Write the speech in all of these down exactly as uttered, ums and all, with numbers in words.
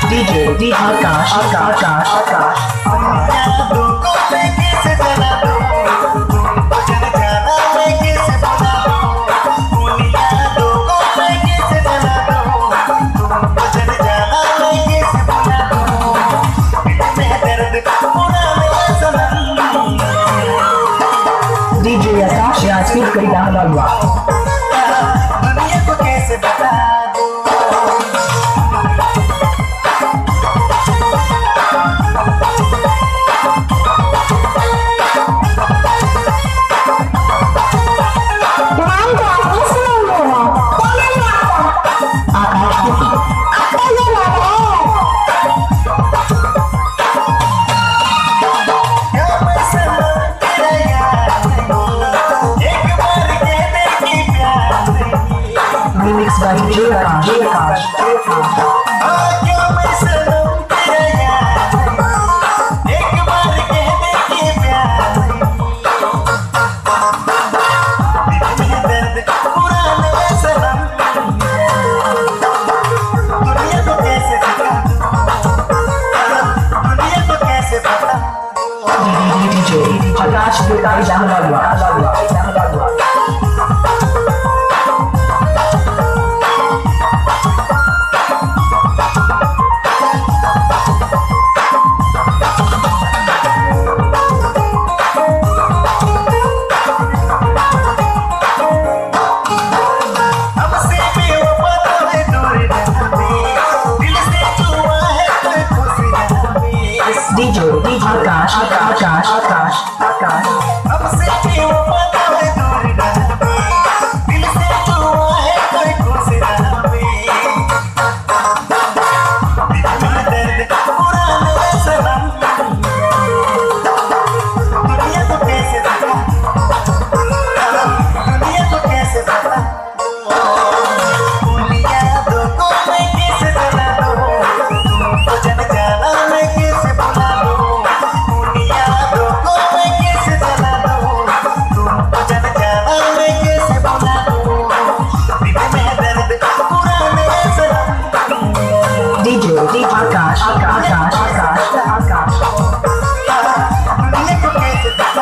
DJ D Akash Akash Akash DJ Akash Yasmin करी download हुआ दुनिया को कैसे बता दूं Remix by D J Akash, Akash, Akash. D J Akash Akash download हुआ download हुआ D J Akash Akash Akash Akash हमसे भी वो पता है दूर रहबे दिल से जुआ है कोई खुश रहबे दिल में दर्द पुराने सनम दुनिया को कैसे बता दुनिया को कैसे बता दुनिया दो को मैं कैसे जला दूं तुमको जन जाना मैं कैसे भुला दूं दुनिया दो को मैं कैसे जला दूं तुमको जन जाना मैं कैसे भुला दूं दिल में दर्द पुराने सनम D J Akash Akash Akash Akash दुनिया को कैसे बता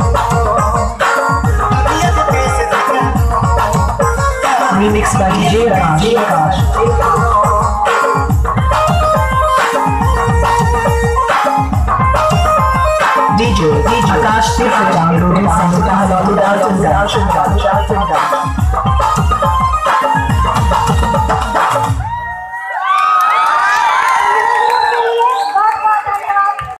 दुनिया को कैसे बता Remix by D J Akash Akash D J Akash फिर से डाउनलोड है संगीता लॉली डाल